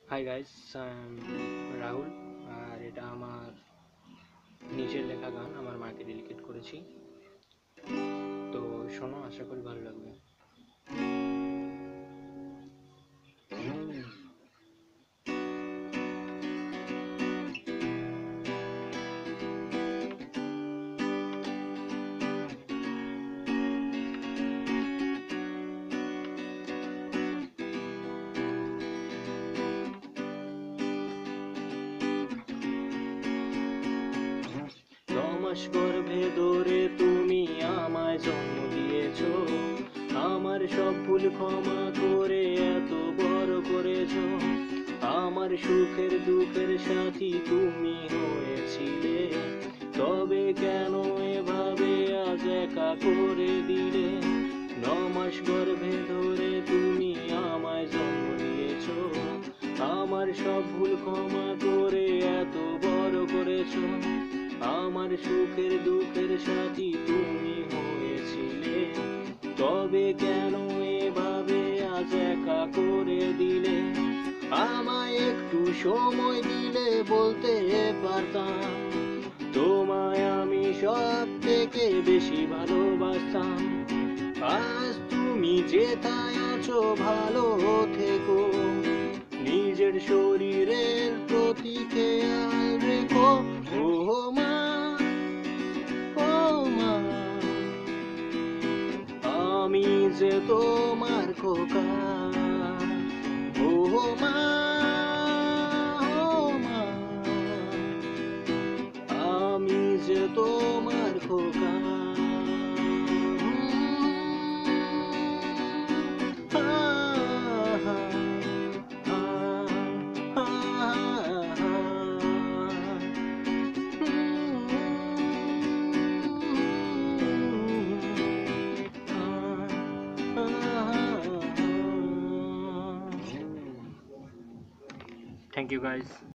Hi guys, Rahul. আর এটা আমার নিজের লেখা গান, আমার মাকে ডেডিকেট করেছি। তো শোনো, আশা করি ভালো লাগবে। 9 মাস গর্ভে ধরে তুমি আমায় জন্ম দিয়েছ, আমার সব ভুল ক্ষমা করে এত বড় করেছ। আমার সুখের দুঃখের সাথী তুমি হয়েছিলে, তবে কেন এভাবে আজ একা করে দিলে? 9 মাস গর্ভে ধরে তুমি আমায় জন্ম দিয়েছ, আমার সব ভুল ক্ষমা করে এত বড় করেছ। আমার সুখের দুঃখের সাথী তুমি হয়েছিলে, তবে কেন এভাবে আজ একা করে দিলে? আমায় একটু সময় দিলে বলতে পারতাম, তোমায় আমি সব থেকে বেশি ভালোবাসতাম। আজ তুমি যেথায় আছো ভালো থেকো, নিজের শরীরের প্রতি খেয়াল রেখো। ও মা, ও মা, আমি যে তোমার খোকা। ও মা, ও মা, আমি যে তোমার খোকা। Thank you guys.